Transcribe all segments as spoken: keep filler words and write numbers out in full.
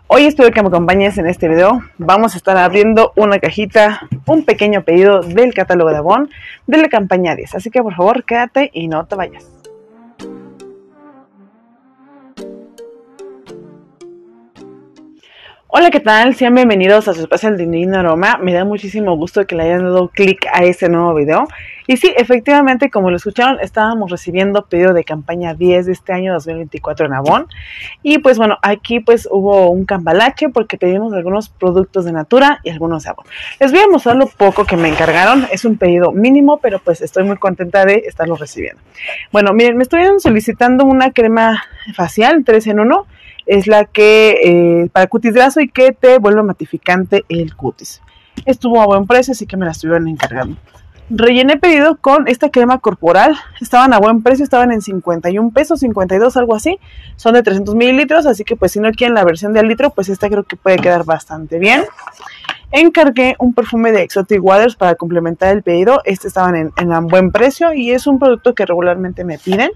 Hoy espero que me acompañes en este video. Vamos a estar abriendo una cajita, un pequeño pedido del catálogo de Avon de la campaña diez. Así que por favor quédate y no te vayas. Hola, ¿qué tal? Sean bienvenidos a su espacio El Divino Aroma. Me da muchísimo gusto que le hayan dado clic a este nuevo video. Y sí, efectivamente, como lo escucharon, estábamos recibiendo pedido de campaña diez de este año dos mil veinticuatro en Avon. Y pues bueno, aquí pues hubo un cambalache porque pedimos algunos productos de Natura y algunos de Avon. Les voy a mostrar lo poco que me encargaron. Es un pedido mínimo, pero pues estoy muy contenta de estarlo recibiendo. Bueno, miren, me estuvieron solicitando una crema facial tres en uno. Es la que eh, para cutis graso y que te vuelve matificante el cutis. Estuvo a buen precio, así que me la estuvieron encargando. Rellené pedido con esta crema corporal. Estaban a buen precio, estaban en cincuenta y un pesos, cincuenta y dos, algo así. Son de trescientos mililitros, así que pues si no quieren la versión de al litro, pues esta creo que puede quedar bastante bien. Encargué un perfume de Exotic Waters para complementar el pedido. Este estaban en, en a buen precio y es un producto que regularmente me piden.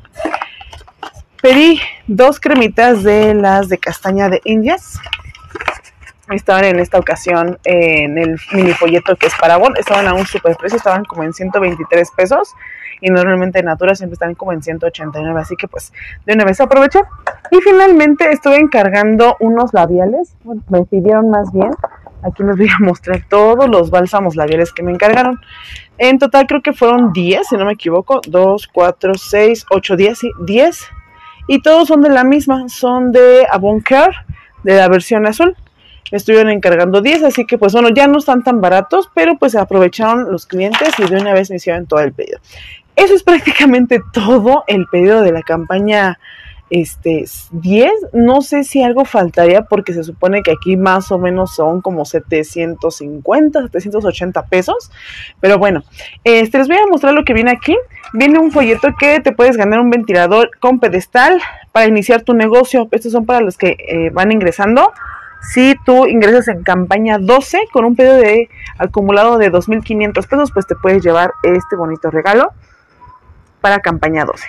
Pedí dos cremitas de las de castaña de Indias. Estaban en esta ocasión en el mini folleto que es para Avon. Estaban a un super precio, estaban como en ciento veintitrés pesos. Y normalmente en Natura siempre están como en ciento ochenta y nueve. Así que pues de una vez aproveché. Y finalmente estuve encargando unos labiales. Bueno, me pidieron más bien. Aquí les voy a mostrar todos los bálsamos labiales que me encargaron. En total creo que fueron diez, si no me equivoco. dos, cuatro, seis, ocho, diez, sí, diez. Y todos son de la misma, son de Avon Care, de la versión azul. Me estuvieron encargando diez, así que pues bueno, ya no están tan baratos, pero pues aprovecharon los clientes y de una vez me hicieron todo el pedido. Eso es prácticamente todo el pedido de la campaña este, diez. No sé si algo faltaría porque se supone que aquí más o menos son como setecientos cincuenta, setecientos ochenta pesos. Pero bueno, este, les voy a mostrar lo que viene aquí. Viene un folleto que te puedes ganar un ventilador con pedestal para iniciar tu negocio. Estos son para los que eh, van ingresando. Si tú ingresas en campaña doce con un pedido de acumulado de dos mil quinientos pesos, pues te puedes llevar este bonito regalo para campaña doce.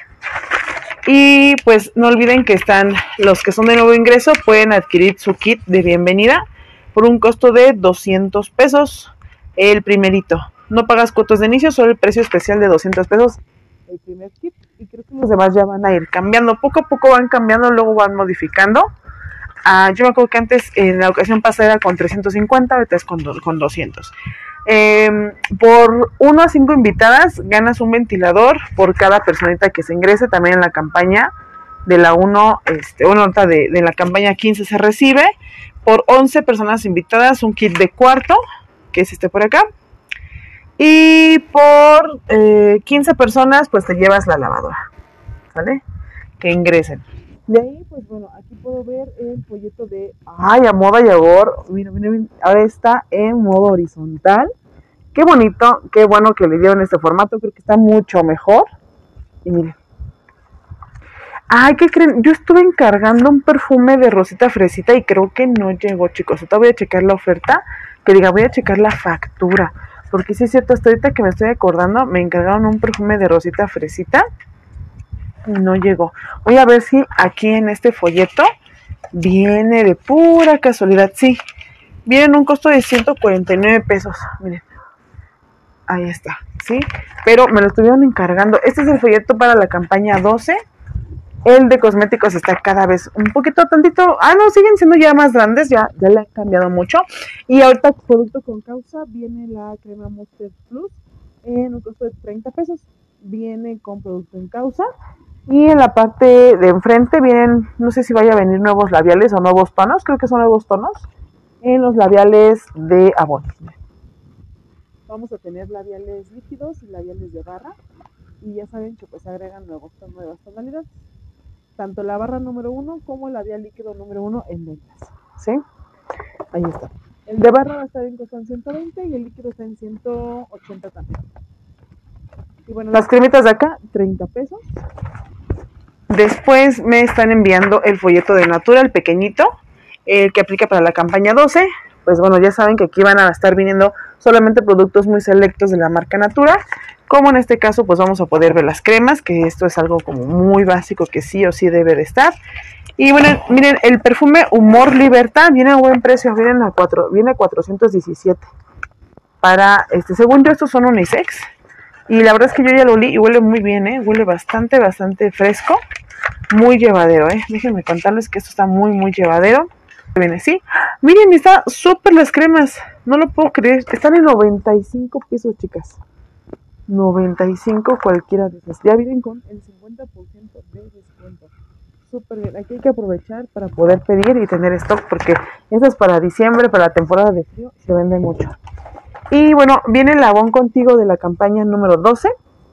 Y pues no olviden que están los que son de nuevo ingreso, pueden adquirir su kit de bienvenida por un costo de doscientos pesos el primerito. No pagas cuotas de inicio, solo el precio especial de doscientos pesos el primer kit. Y creo que los demás ya van a ir cambiando. Poco a poco van cambiando, luego van modificando. Ah, yo me acuerdo que antes en la ocasión pasada era con trescientos cincuenta, ahorita es con, con doscientos. Eh, por uno a cinco invitadas ganas un ventilador por cada personita que se ingrese. También en la campaña de la uno, este, una nota de, de la campaña quince se recibe. Por once personas invitadas un kit de cuarto, que es este por acá. Y por eh, quince personas pues te llevas la lavadora, ¿vale? Que ingresen. De ahí, pues bueno, aquí puedo ver el folleto de... ¡Ay, a moda y agor! Mira, mira, mira, ahora está en modo horizontal. ¡Qué bonito! ¡Qué bueno que le dieron este formato! Creo que está mucho mejor. Y miren. ¡Ay, qué creen! Yo estuve encargando un perfume de rosita fresita y creo que no llegó, chicos. Ahorita voy a checar la oferta. Que diga, voy a checar la factura. Porque sí es cierto, hasta ahorita que me estoy acordando, me encargaron un perfume de rosita fresita. No llegó. Voy a ver si aquí en este folleto viene de pura casualidad. Sí, viene en un costo de ciento cuarenta y nueve pesos. Miren, ahí está, sí, pero me lo estuvieron encargando. Este es el folleto para la campaña doce. El de cosméticos está cada vez un poquito tantito. Ah, no, siguen siendo ya más grandes, ya, ya le han cambiado mucho. Y ahorita producto con causa viene la crema Monster Plus en un costo de treinta pesos. Viene con producto en causa. Y en la parte de enfrente vienen, no sé si vaya a venir nuevos labiales o nuevos tonos, creo que son nuevos tonos, en los labiales de Avon. Vamos a tener labiales líquidos y labiales de barra, y ya saben que pues agregan nuevos, nuevas tonalidades, tanto la barra número uno como el labial líquido número uno en ventas, ¿sí? Ahí está. El de barra va a estar en costo en ciento veinte y el líquido está en ciento ochenta también. Y bueno, las cremitas de acá, treinta pesos. Después me están enviando el folleto de Natura, el pequeñito, el que aplica para la campaña doce. Pues bueno, ya saben que aquí van a estar viniendo solamente productos muy selectos de la marca Natura. Como en este caso, pues vamos a poder ver las cremas, que esto es algo como muy básico que sí o sí debe de estar. Y bueno, miren, el perfume Humor Libertad viene a buen precio, vienen a cuatro, viene a cuatrocientos diecisiete. Para, este, según yo, estos son unisex. Y la verdad es que yo ya lo olí y huele muy bien, ¿eh? Huele bastante, bastante fresco. Muy llevadero, ¿eh? Déjenme contarles que esto está muy, muy llevadero. Viene así. Miren, está súper las cremas. No lo puedo creer. Están en noventa y cinco pesos, chicas. noventa y cinco cualquiera de esas. Ya vienen con el cincuenta por ciento de descuento. Súper bien. Aquí hay que aprovechar para poder pedir y tener stock porque eso es para diciembre, para la temporada de frío. Se vende mucho. Y bueno, viene el Avon Contigo de la campaña número doce,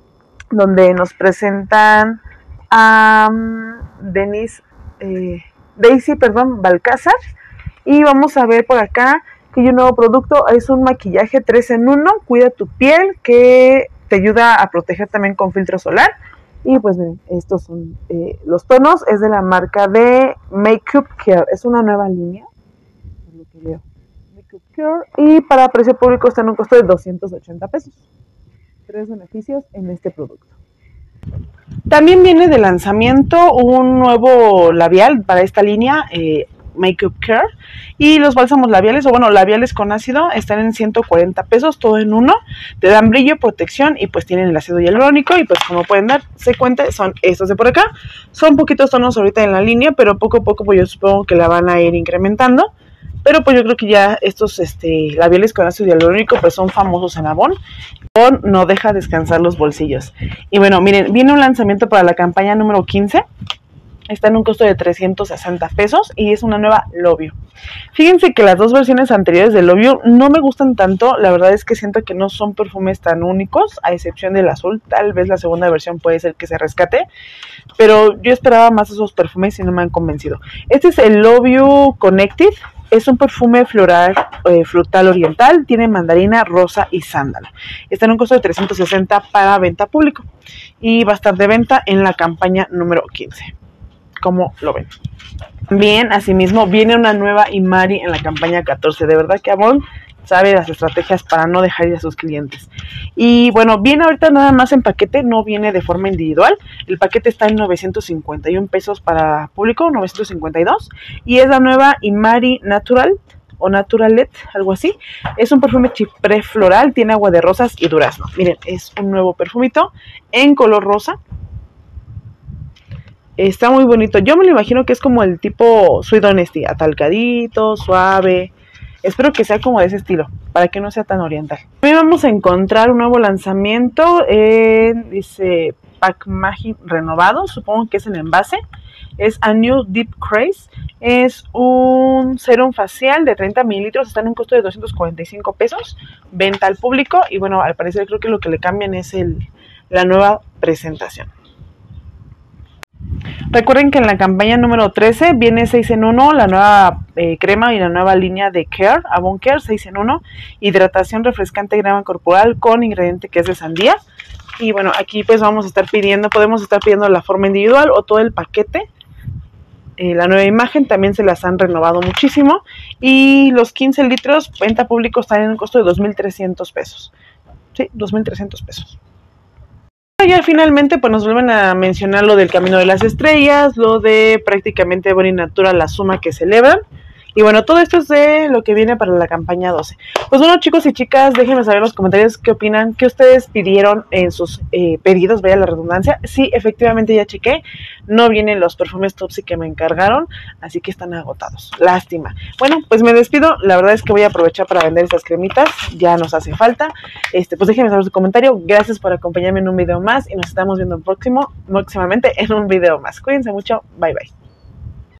donde nos presentan a um, Denise, eh, Daisy, perdón, Balcázar. Y vamos a ver por acá que hay un nuevo producto, es un maquillaje tres en uno, cuida tu piel, que te ayuda a proteger también con filtro solar. Y pues miren, estos son eh, los tonos, es de la marca de Makeup Care, es una nueva línea, por lo que veo. Makeup Care, y para precio público está en un costo de doscientos ochenta pesos. Tres beneficios en este producto. También viene de lanzamiento un nuevo labial para esta línea, eh, Makeup Care, y los bálsamos labiales, o bueno, labiales con ácido, están en ciento cuarenta pesos, todo en uno, te dan brillo, protección, y pues tienen el ácido hialurónico, y pues como pueden darse cuenta, son estos de por acá. Son poquitos tonos ahorita en la línea, pero poco a poco pues yo supongo que la van a ir incrementando. Pero pues yo creo que ya estos este, labiales con ácido hialurónico pues son famosos en Avon. Avon no deja descansar los bolsillos. Y bueno, miren, viene un lanzamiento para la campaña número quince. Está en un costo de trescientos sesenta pesos y es una nueva Lovio. Fíjense que las dos versiones anteriores de Lovio no me gustan tanto. La verdad es que siento que no son perfumes tan únicos, a excepción del azul. Tal vez la segunda versión puede ser que se rescate, pero yo esperaba más esos perfumes y no me han convencido. Este es el Lovio Connected. Es un perfume floral, eh, frutal oriental, tiene mandarina, rosa y sándalo. Está en un costo de trescientos sesenta para venta público y va a estar de venta en la campaña número quince. ¿Cómo lo ven? Bien, asimismo, viene una nueva Imari en la campaña catorce. De verdad que Avon sabe las estrategias para no dejar ir a sus clientes. Y bueno, viene ahorita nada más en paquete, no viene de forma individual. El paquete está en novecientos cincuenta y un pesos para público, novecientos cincuenta y dos. Y es la nueva Imari Natural o Naturalet, algo así. Es un perfume chipré floral, tiene agua de rosas y durazno. Miren, es un nuevo perfumito en color rosa. Está muy bonito. Yo me lo imagino que es como el tipo Sweet Honesty, atalcadito, suave. Espero que sea como de ese estilo, para que no sea tan oriental. También vamos a encontrar un nuevo lanzamiento. Eh, dice Pack Magic renovado, supongo que es en envase. Es A New Deep Craze. Es un serum facial de treinta mililitros. Está en un costo de doscientos cuarenta y cinco pesos. Venta al público. Y bueno, al parecer creo que lo que le cambian es el, la nueva presentación. Recuerden que en la campaña número trece viene seis en uno, la nueva eh, crema y la nueva línea de Care, Avon Care seis en uno, hidratación refrescante crema corporal con ingrediente que es de sandía. Y bueno, aquí pues vamos a estar pidiendo, podemos estar pidiendo la forma individual o todo el paquete. Eh, la nueva imagen también se las han renovado muchísimo. Y los quince litros, venta público, están en un costo de dos mil trescientos pesos. Sí, dos mil trescientos pesos. Ya finalmente pues nos vuelven a mencionar lo del Camino de las Estrellas, lo de prácticamente Body Natural, la suma que celebran. Y bueno, todo esto es de lo que viene para la campaña doce. Pues bueno, chicos y chicas, déjenme saber en los comentarios qué opinan, qué ustedes pidieron en sus eh, pedidos, vaya la redundancia. Sí, efectivamente ya chequé, no vienen los perfumes Topsy que me encargaron, así que están agotados. Lástima. Bueno, pues me despido, la verdad es que voy a aprovechar para vender estas cremitas, ya nos hace falta. Este, pues déjenme saber su comentario, gracias por acompañarme en un video más y nos estamos viendo próximo, próximamente en un video más. Cuídense mucho, bye bye.